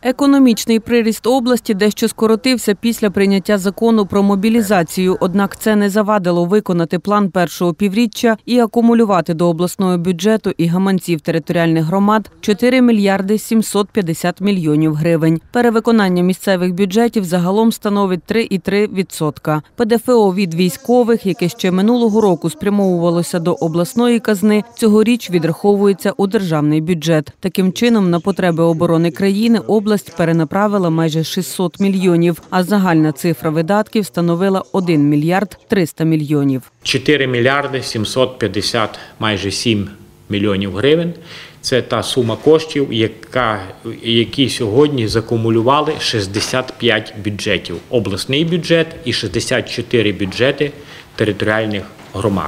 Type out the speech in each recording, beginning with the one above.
Економічний приріст області дещо скоротився після прийняття закону про мобілізацію, однак це не завадило виконати план першого півріччя і акумулювати до обласного бюджету і гаманців територіальних громад 4 мільярди 750 мільйонів гривень. Перевиконання місцевих бюджетів загалом становить 3,3%. ПДФО від військових, яке ще минулого року спрямовувалося до обласної казни, цьогоріч відраховується у державний бюджет. Таким чином, на потреби оборони країни область перенаправила майже 600 мільйонів, а загальна цифра видатків становила 1 мільярд 300 мільйонів. 4 мільярди 750, майже 7 мільйонів гривень – це та сума коштів, які сьогодні закумулювали 65 бюджетів. Обласний бюджет і 64 бюджети територіальних громад.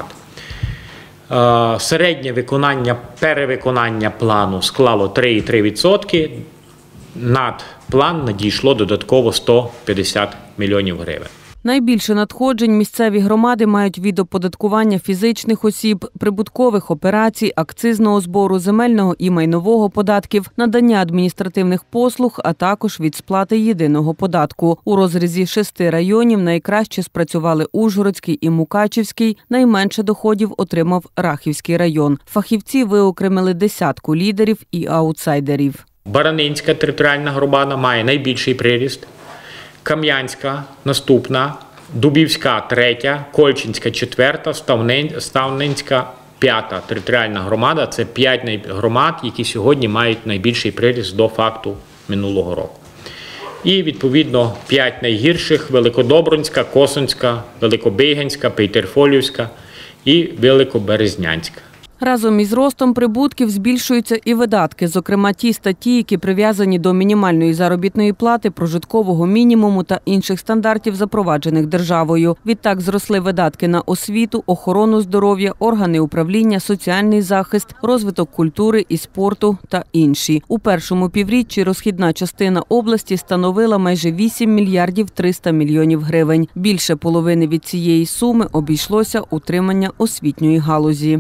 Середнє перевиконання плану склало 3,3%. Над план надійшло додатково 150 мільйонів гривень. Найбільше надходжень місцеві громади мають від оподаткування фізичних осіб, прибуткових операцій, акцизного збору, земельного і майнового податків, надання адміністративних послуг, а також від сплати єдиного податку. У розрізі 6 районів найкраще спрацювали Ужгородський і Мукачівський, найменше доходів отримав Рахівський район. Фахівці виокремили десятку лідерів і аутсайдерів. Баранинська територіальна громада має найбільший приріст, Кам'янська – наступна, Дубівська – третя, Кольчинська – четверта, Ставнинська – п'ята територіальна громада. Це 5 громад, які сьогодні мають найбільший приріст до факту минулого року. І, відповідно, 5 найгірших – Великодобринська, Косинська, Великобейганська, Пейтерфолівська і Великоберезнянська. Разом із ростом прибутків збільшуються і видатки, зокрема ті статті, які прив'язані до мінімальної заробітної плати, прожиткового мінімуму та інших стандартів, запроваджених державою. Відтак зросли видатки на освіту, охорону здоров'я, органи управління, соціальний захист, розвиток культури і спорту та інші. У першому півріччі розхідна частина області становила майже 8 мільярдів 300 мільйонів гривень. Більше половини від цієї суми обійшлося утримання освітньої галузі.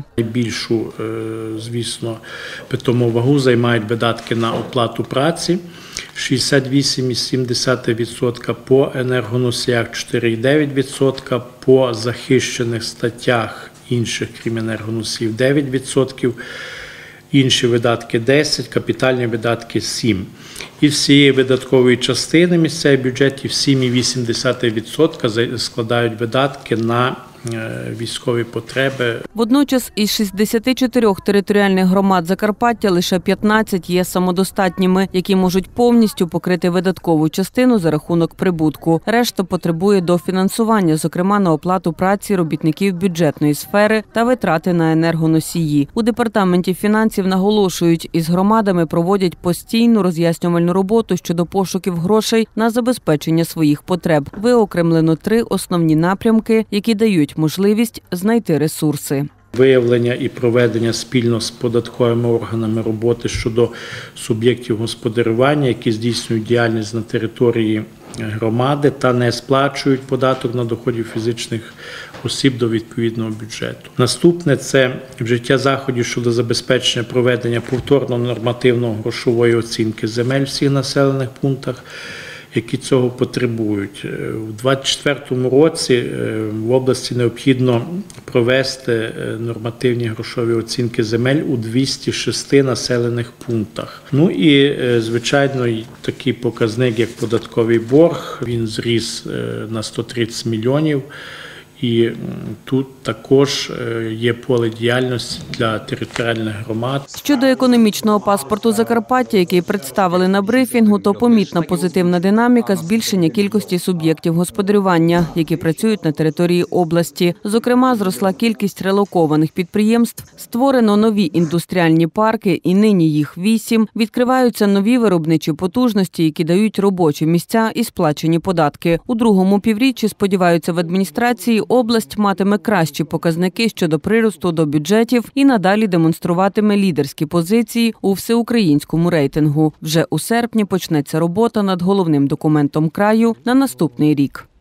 Звісно, питому вагу займають видатки на оплату праці 68,7%, по енергоносіях 4,9%, по захищених статтях інших, крім енергоносіїв, 9%, інші видатки 10%, капітальні видатки 7%. Із всієї видаткової частини місцевих бюджетів 7,8% складають видатки на військові потреби. Водночас із 64 територіальних громад Закарпаття лише 15 є самодостатніми, які можуть повністю покрити видаткову частину за рахунок прибутку. Решта потребує дофінансування, зокрема на оплату праці робітників бюджетної сфери та витрати на енергоносії. У департаменті фінансів наголошують, із громадами проводять постійну роз'яснювальну роботу щодо пошуків грошей на забезпечення своїх потреб. Виокремлено 3 основні напрямки, які дають можливість знайти ресурси. Виявлення і проведення спільно з податковими органами роботи щодо суб'єктів господарювання, які здійснюють діяльність на території громади та не сплачують податок на доходів фізичних осіб до відповідного бюджету. Наступне – це вжиття заходів щодо забезпечення проведення повторно нормативно-грошової оцінки земель в всіх населених пунктах, які цього потребують. У 2024 році в області необхідно провести нормативні грошові оцінки земель у 206 населених пунктах. Ну і, звичайно, такий показник, як податковий борг, він зріс на 130 мільйонів. І тут також є поле діяльності для територіальних громад. Щодо економічного паспорту Закарпаття, який представили на брифінгу, то помітна позитивна динаміка збільшення кількості суб'єктів господарювання, які працюють на території області. Зокрема, зросла кількість релокованих підприємств, створено нові індустріальні парки, і нині їх 8. Відкриваються нові виробничі потужності, які дають робочі місця і сплачені податки. У другому півріччі, сподіваються в адміністрації, область матиме кращі показники щодо приросту до бюджетів і надалі демонструватиме лідерські позиції у всеукраїнському рейтингу. Вже у серпні почнеться робота над головним документом краю на наступний рік.